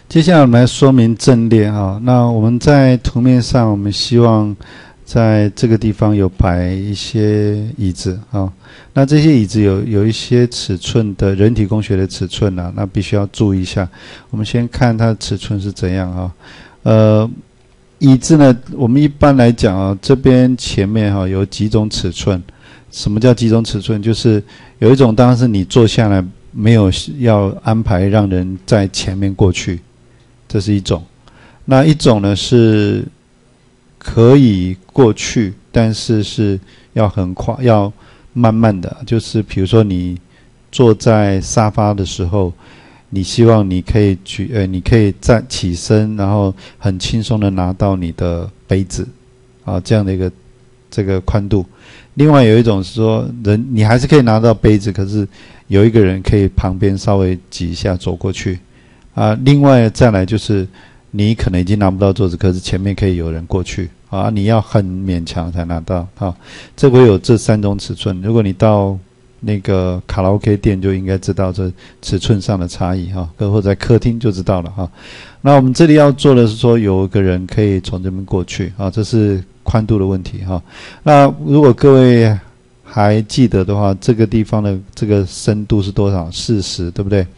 接下来我们来说明阵列哈。那我们在图面上，我们希望在这个地方有摆一些椅子啊。那这些椅子有一些尺寸的人体工学的尺寸啊，那必须要注意一下。我们先看它的尺寸是怎样啊。椅子呢，我们一般来讲啊，这边前面有几种尺寸。什么叫几种尺寸？就是有一种当然是你坐下来没有要安排让人在前面过去。这是一种，那一种呢是可以过去，但是是要很快，要慢慢的。就是比如说你坐在沙发的时候，你希望你可以你可以站起身，然后很轻松的拿到你的杯子啊，这样的一个这个宽度。另外有一种是说你还是可以拿到杯子，可是有一个人可以旁边稍微挤一下走过去。另外再来就是你可能已经拿不到桌子，可是前面可以有人过去啊，你要很勉强才拿到啊。这会有这3种尺寸，如果你到那个卡拉 OK 店就应该知道这尺寸上的差异哈，或者在客厅就知道了哈。那我们这里要做的是说有一个人可以从这边过去啊，这是宽度的问题哈。那如果各位还记得的话，这个地方的这个深度是多少？40，对不对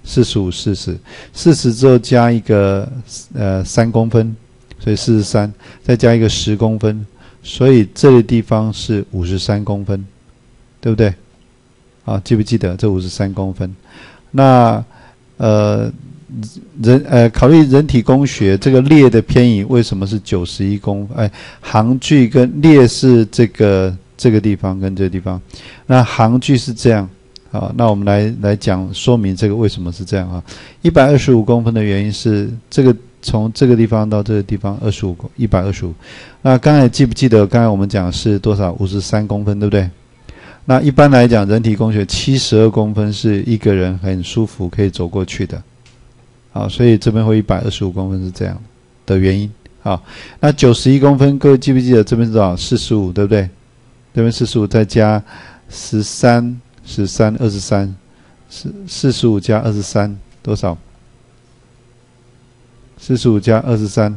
？45之后加一个3公分，所以43，再加一个10公分，所以这个地方是53公分，对不对？记不记得这53公分？那考虑人体工学，这个列的偏移为什么是91公分？行距跟列是这个地方跟这个地方，那行距是这样。好，那我们来讲说明这个为什么是这样啊？125公分的原因是这个从这个地方到这个地方125。那刚才记不记得刚才我们讲是多少？53公分，对不对？那一般来讲，人体工学72公分是一个人很舒服可以走过去的。好，所以这边会125公分是这样的原因。好，那91公分，各位记不记得这边是多少？45，对不对？这边45再加13。23 45加23多少？45加23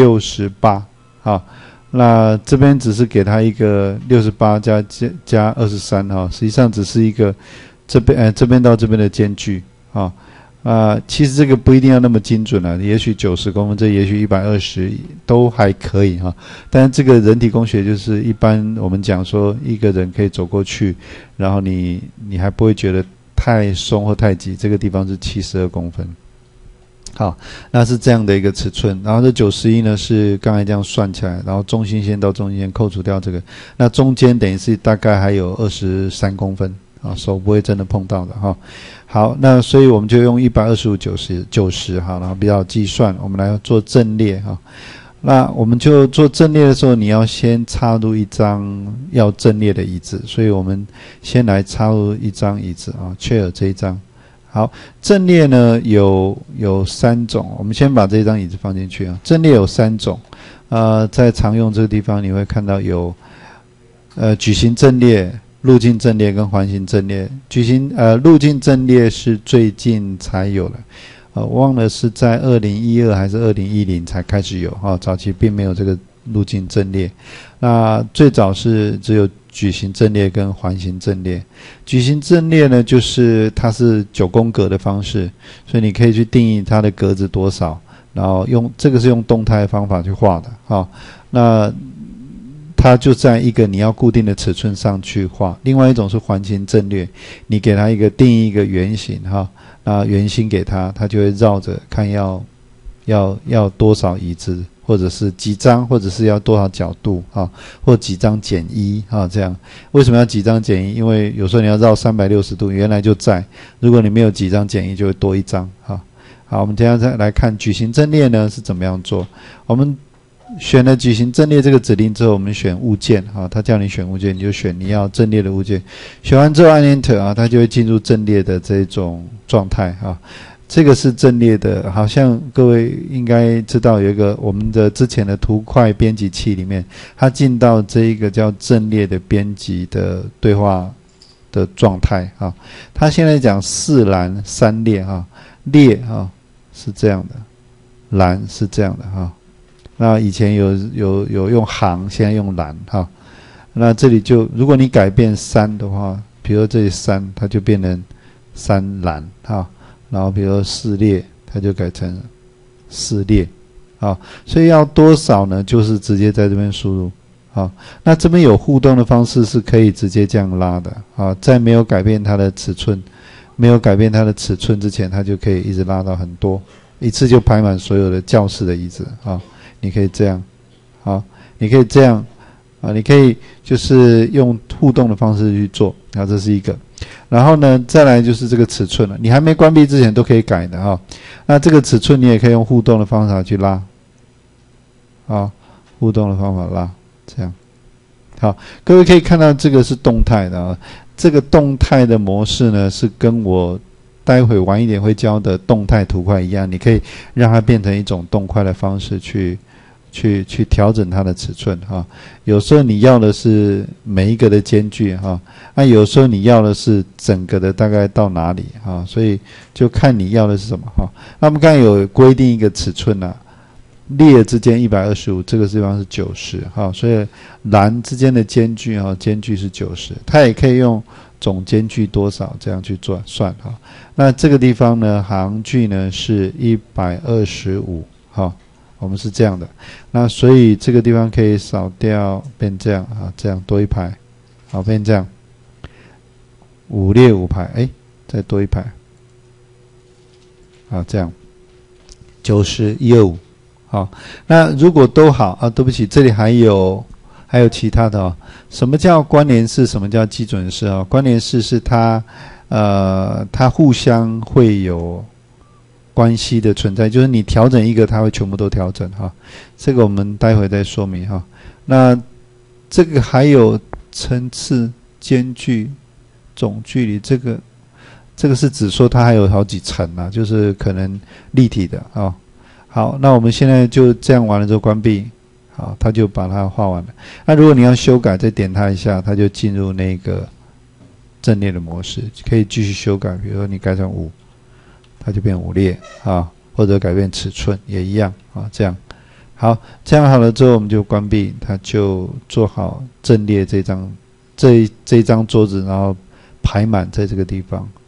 68。好，那这边只是给他一个68加23哈，实际上只是一个这边到这边的间距其实这个不一定要那么精准啊，也许90公分，这也许120都还可以哈。但是这个人体工学就是一般我们讲说一个人可以走过去，然后你还不会觉得太松或太挤，这个地方是72公分。好，那是这样的一个尺寸。然后这91呢是刚才这样算起来，然后中心线到中心线扣除掉这个，那中间等于是大概还有23公分。手不会真的碰到的哈。好，那所以我们就用125、90好，然后比较计算，我们来做阵列哈。那我们就做阵列的时候，你要先插入一张要阵列的椅子，所以我们先来插入一张椅子chair 这一张。好，阵列呢有3种，我们先把这张椅子放进去阵列有3种，在常用这个地方你会看到有矩形阵列。路径阵列跟环形阵列，路径阵列是最近才有的，我忘了是在2012还是2010才开始有早期并没有这个路径阵列。那最早是只有矩形阵列跟环形阵列。矩形阵列呢，就是它是9宫格的方式，所以你可以去定义它的格子多少，然后这个是用动态的方法去画的那它就在一个你要固定的尺寸上去画。另外一种是环形阵列，你给它定义一个圆形那圆心给它就会绕着看要多少椅子，或者是几张，或者是要多少角度或几张减1这样。为什么要几张减1？因为有时候你要绕360度，原来就在，如果你没有几张减1，就会多一张好，我们接下来再来看矩形阵列呢是怎么样做。我们选了矩形阵列这个指令之后，我们选物件它叫你选物件，你就选你要阵列的物件。选完之后按 Enter 它就会进入阵列的这种状态这个是阵列的，好像各位应该知道有一个我们的之前的图块编辑器里面，它进到这一个叫阵列的编辑的对话的状态它现在讲4栏3列列是这样的。 栏是这样的哈。那以前有用行，现在用栏哈。那这里就如果你改变3的话，比如这里3，它就变成3栏哈。然后比如说4列，它就改成4列，啊，所以要多少呢？就是直接在这边输入，啊，那这边有互动的方式是可以直接这样拉的，啊，在没有改变它的尺寸，没有改变它的尺寸之前，它就可以一直拉到很多，一次就排满所有的教室的椅子，啊，你可以这样，好，你可以这样，啊，你可以就是用互动的方式去做，啊，这是一个。然后呢，再来就是这个尺寸了。你还没关闭之前都可以改的哈。那这个尺寸你也可以用互动的方法去拉，啊，互动的方法拉，这样。好，各位可以看到这个是动态的啊。这个动态的模式呢，是跟我待会晚一点会教的动态图块一样，你可以让它变成一种动块的方式去调整它的尺寸哈。有时候你要的是每一个的间距哈，那有时候你要的是整个的大概到哪里哈，所以就看你要的是什么哈。那我们刚才有规定一个尺寸啊，列之间125，这个地方是90哈，所以栏之间的间距哈，间距是90，它也可以用总间距多少这样去算哈。那这个地方呢，行距呢是125哈。我们是这样的，那所以这个地方可以扫掉，变这样啊，这样多一排，好，变这样，5列5排，哎，再多一排，好，这样90，125，好，那如果都好啊，对不起，这里还有其他的哦。什么叫关联式？什么叫基准式啊？关联式是它互相会有关系的存在，就是你调整一个，它会全部都调整哈。这个我们待会再说明哈。那这个还有层次、间距、总距离，这个是指说它还有好几层啊，就是可能立体的啊。好，那我们现在就这样完了之后关闭，好，它就把它画完了。那如果你要修改，再点它一下，它就进入那个阵列的模式，可以继续修改。比如说你改成5。它就变5列啊，或者改变尺寸也一样啊，这样好，这样好了之后我们就关闭，它就做好阵列这张桌子，然后排满在这个地方